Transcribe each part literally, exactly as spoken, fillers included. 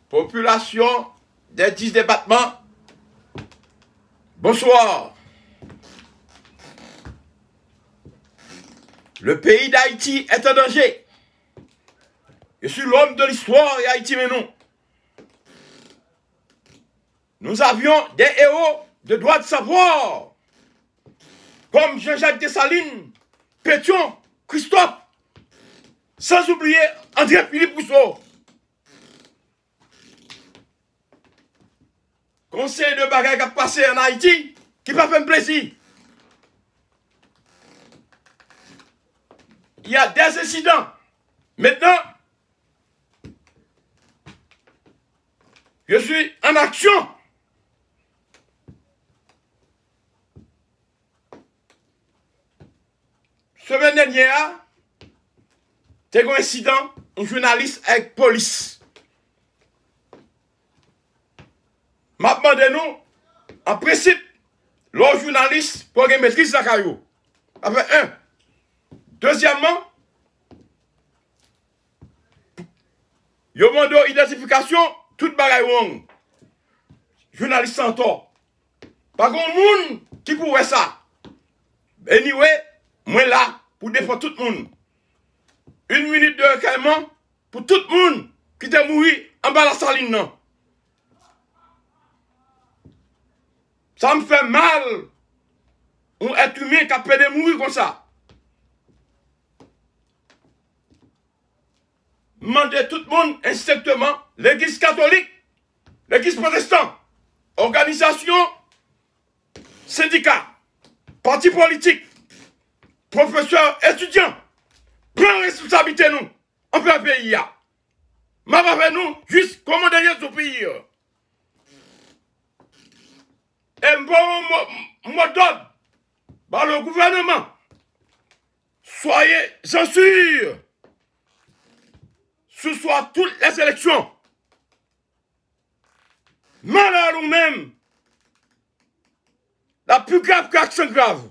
Population des dix départements, bonsoir. Le pays d'Haïti est en danger. Je suis l'homme de l'histoire et Haïti mais non. Nous avions des héros de droit de savoir, comme Jean-Jacques Dessalines, Pétion, Christophe, sans oublier André-Philippe Rousseau. Conseil de bagaille qui a passé en Haïti, qui m'a fait plaisir. Il y a des incidents. Maintenant, je suis en action. Semaine dernière, c'est un incident, un journaliste avec police. M'a demandé nous, en principe, le journaliste pour qu'il maîtrise sa carrière. Avec un. Deuxièmement, il y a une identification, toute bagaille. Journaliste sans tort. Par contre, monde qui pourrait ça. Anyway, moi là, pour défendre tout le monde. Une minute de recueillement pour tout le monde qui est mort en bas de la saline. Non. Ça me fait mal. On est humain qui a pu mourir comme ça. Mandez tout le monde instinctement, l'église catholique, l'église protestante, organisation, syndicat, parti politique, professeurs, étudiants, prends responsabilité nous, on peut pays. Ma va nous, juste commander ce pays. Et bon mot d'ordre par le gouvernement, soyez sûrs, ce soit toutes les élections. Malheur nous-mêmes, la plus grave qu'action grave.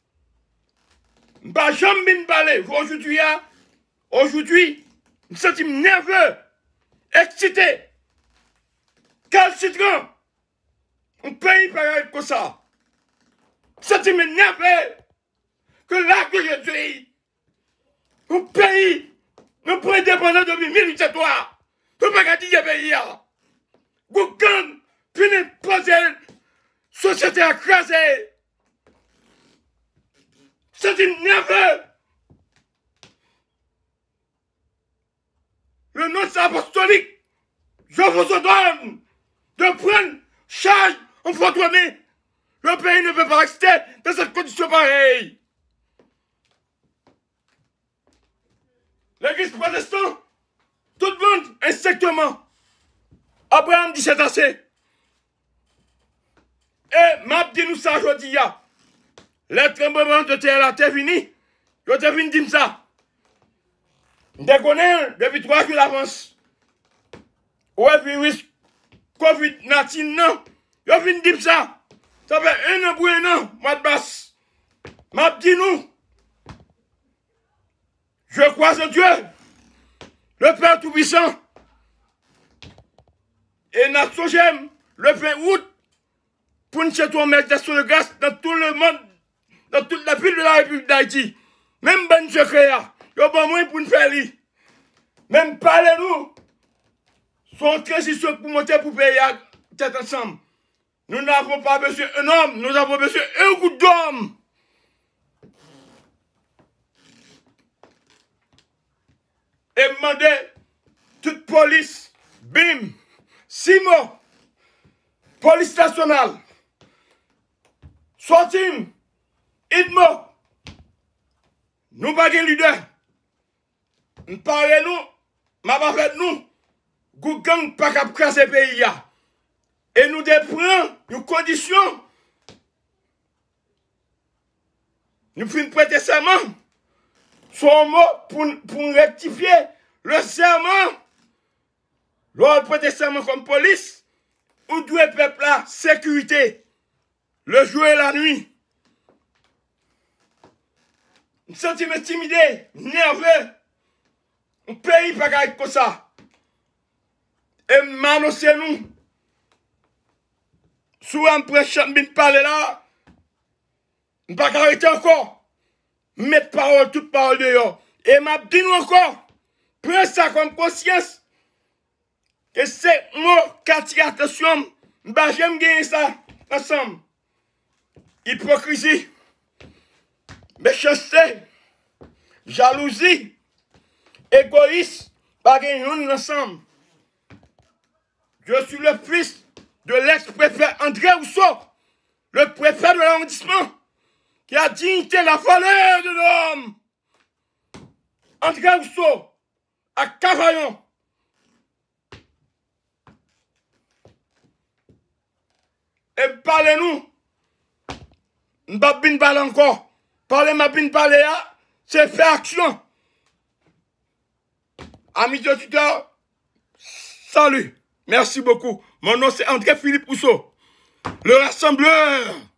Bah, jamais balai. Aujourd'hui, aujourd'hui, je me sens nerveux, excité, calcitrant. Un pays pareil comme ça. Je me sens nerveux que là que je suis, un pays. Nous pouvons dépendre de mille huit cent trois. Nous ne pouvons pas dire pays. Vous gang, puis nous posons société à craser. C'est une nerveux. Le nom apostolique, je vous ordonne de prendre charge en votre année. Le pays ne peut pas rester dans cette condition pareille. L'église protestante, tout le monde, instinctement. Abraham dit c'est assez. Et m'a dit nous ça aujourd'hui. Les tremblements de terre là, t'es fini. Je t'ai fini dire ça. Je connais depuis trois jours d'avance. Ouais, virus Covid dix-neuf, non. Je viens dire ça. Ça fait un an pour un an, mois de basse. M'a dit nous. Je crois en Dieu, le Père Tout-Puissant, et notre j'aime le vingt août, pour nous chercher mettre des de grâce dans tout le monde, dans toute la ville de la République d'Haïti. Même ben secret, il y a pas moins pour nous faire lui. Même parlez-nous, sont très sur pour monter pour payer tête ensemble. Nous n'avons pas besoin d'un homme, nous avons besoin d'un groupe d'hommes. Et demander toute police, bim, Simo, police nationale, Sotim, Idmo, nous pas de leader. Nous parlons nous, ma pas fait nous, Gougang pas qu'à casser pays. Et nous déprenons une condition. Nous faisons prêter serment. Son mot pour, pour rectifier le serment. L'ordre prêter serment comme police, ou doit peuple la sécurité, le jour et la nuit. Un sentiment intimidé, nerveux, un pays pas comme ça. Et m'annoncer nous. Sous un prêchant, je parler là. Je ne vais pas arrêter encore. Mettre parole, toute parole dehors. Et m'a dit nous encore. Prends ça comme conscience. Que c'est moi qui attire attention. Bah, j'aime gagner ça ensemble. Hypocrisie, méchanceté, jalousie, égoïsme, pas gagner ensemble. Je suis le fils de l'ex-préfet André Rousseau, le préfet de l'arrondissement, qui a dignité la valeur de l'homme. André Rousseau, à Cavaillon. Et parlez-nous. M'babine parle encore. Parlez ma bin parler, c'est faire action. Amis de tuteur, salut. Merci beaucoup. Mon nom c'est André Philippe Rousseau, le rassembleur.